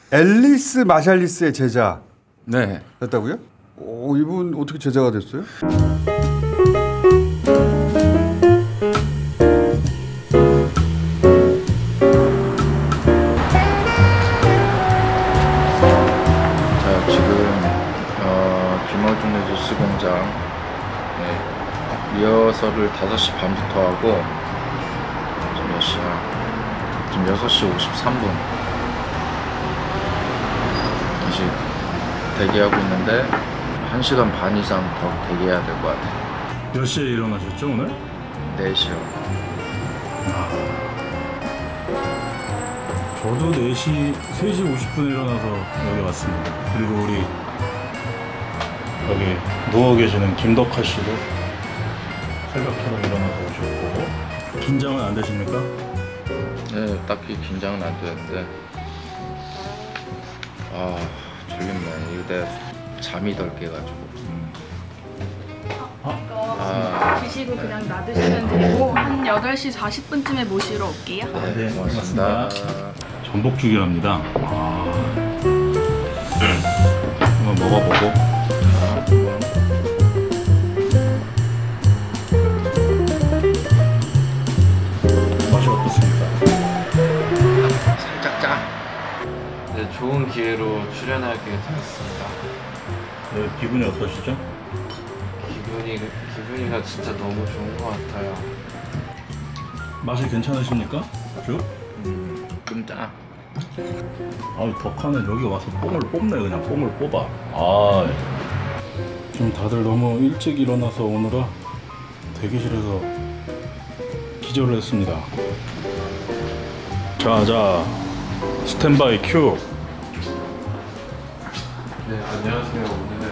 앨리스 마샬리스의 제자. 네. 됐다고요? 이분 어떻게 제자가 됐어요? 자, 지금 김어준의 뉴스공장 리허설을 5시 반부터 하고 지금 몇 시야? 지금 6시 53분 다시 대기하고 있는데 1시간 반 이상 더 대기해야 될 것 같아요. 몇 시에 일어나셨죠 오늘? 4시요. 저도 3시 50분에 일어나서 여기 왔습니다. 그리고 우리 여기 누워 계시는 김덕하 씨도 새벽처럼 일어나서 오셨고. 긴장은 안 되십니까? 네, 딱히 긴장은 안 되는데 졸립네. 이때 잠이 덜 깨가지고. 드시고 그냥 놔두시면 되고 한 8시 40분쯤에 모시러 올게요. 네, 고맙습니다. 전복죽이랍니다. 한번 먹어보고. 맛이 어떻습니까? 살짝 짜. 네, 좋은 기회로 출연하게 되었습니다. 네, 기분이 어떠시죠? 기분이가 진짜 너무 좋은 것 같아요. 맛이 괜찮으십니까? 쭉? 좀 짜. 덕하는 여기 와서 뽕을 뽑네. 그냥 뽕을 뽑아. 지금 다들 너무 일찍 일어나서 오느라 대기실에서 기절을 했습니다. 자 스탠바이 큐. 네, 안녕하세요. 오늘은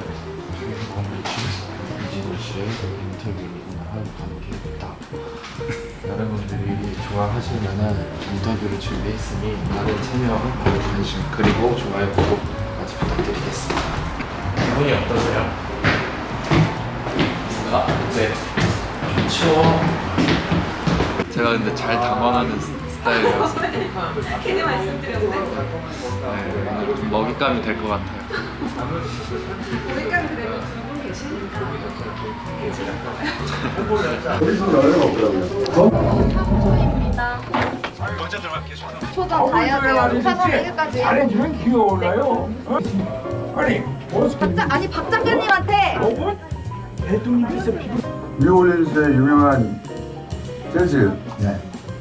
이진우 씨의 인터뷰를 할 관계다. 여러분들이 좋아하실 만한 인터뷰를 준비했으니 많은 참여와 많은 관심 그리고 좋아요, 구독까지 부탁드리겠습니다. 기분이 어떠세요? 네, 좋죠. 제가 근데 잘 당황하는 스타일이어서 괜히 말씀드렸네. 오늘 좀 먹잇감이 될 것 같아요. 우리까지 그래도 2분 계시니까 초입니다. 초장 다 해야 돼요. 사선 1일까지. 잘해주면 귀여울까요? 아니, 박 작가님한테 대통령께서 피부 뉴올리언스의 유명한 재즈. 네.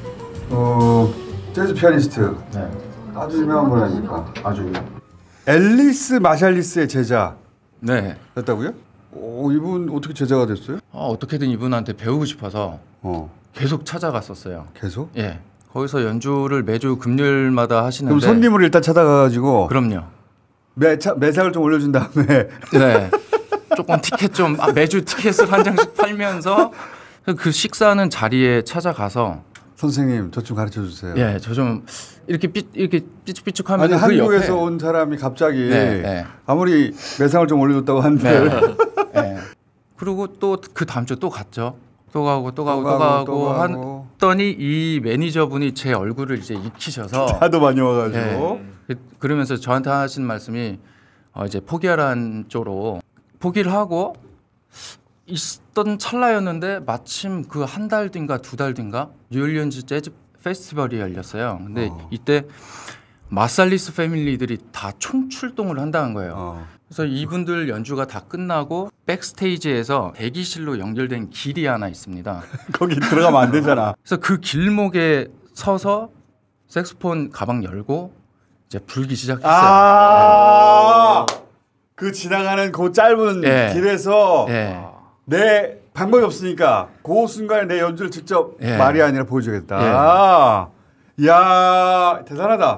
재즈 피아니스트. 네. 아주 유명한 분 아닙니까? 아주 앨리스 마샬리스의 제자. 네. 됐다고요? 이분 어떻게 제자가 됐어요? 어떻게든 이분한테 배우고 싶어서 계속 찾아갔었어요. 계속? 예. 거기서 연주를 매주 금요일마다 하시는데. 그럼 손님을 일단 찾아가가지고. 그럼요. 매상을 좀 올려준 다음에. 네. 조금 티켓 좀 매주 티켓을 한 장씩 팔면서 그 식사하는 자리에 찾아가서 선생님 저 좀 가르쳐 주세요. 예, 저 좀 이렇게 삐쭉삐쭉하면 아니 그 한국에서 옆에 온 사람이 갑자기 네. 아무리 매상을 좀 올려줬다고 한들 네. 그리고 또 그 다음 주 또 갔죠. 또 가고 했더니 이 매니저분이 제 얼굴을 이제 익히셔서 하도 많이 와가지고 그러면서 저한테 하신 말씀이 이제 포기하라는 쪽으로 포기를 하고 있던 찰나였는데 마침 그 한 달 뒤인가 2달 뒤인가 뉴올리언즈 재즈 페스티벌이 열렸어요. 근데 이때 마샬리스 패밀리들이 다 총출동을 한다는 거예요. 그래서 이분들 연주가 다 끝나고 백스테이지에서 대기실로 연결된 길이 하나 있습니다. 거기 들어가면 안 되잖아. 그래서 그 길목에 서서 색소폰 가방 열고 이제 불기 시작했어요. 그 지나가는 그 짧은 네. 길에서 네. 내 방법이 없으니까 그 순간에 내 연주를 직접 예. 말이 아니라 보여주겠다. 이야 대단하다.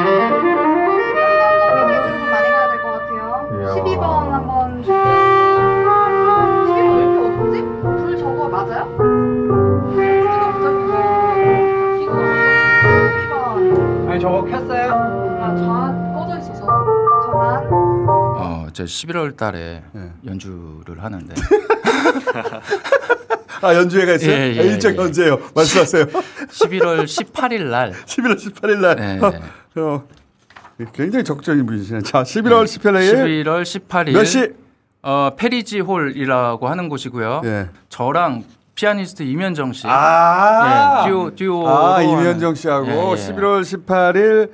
좀 많이 가야 될 것 같아요. 12번 한번 12번 이렇게 어떡하지? 불 저거 맞아요? 누가 부탁이고 12번 아니 저거 켰어요? 전 꺼져 있어서 전환 제 11월 달에 네. 연주를 하는데 연주회가 있어요? 예, 일정 언제예요? 말씀하세요. 11월 18일 날 11월 18일 날. 네. 굉장히 적극적인 분이시네. 자, 11월 18일 11월 18일 몇 시? 페리지 홀이라고 하는 곳이고요. 예. 저랑 피아니스트 이면정 씨. 아, 예, 듀오로 이면정 씨하고 예, 예. 11월 18일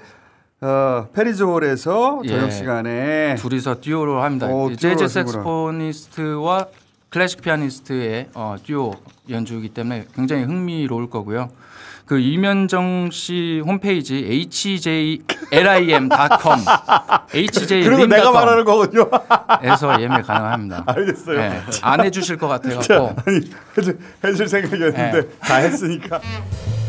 페리즈홀에서 예. 저녁 시간에 둘이서 듀오로 합니다. 듀오로 재즈 하시구나. 색스포니스트와 클래식 피아니스트의 듀오 연주이기 때문에 굉장히 흥미로울 거고요. 그 이면정 씨 홈페이지 hjlim.com 그리고 내가 말하는 거군요. 에서 예매 가능합니다. 알겠어요. 네, 안 해주실 것 같아갖고 아니 해줄 생각이었는데 네. 다 했으니까.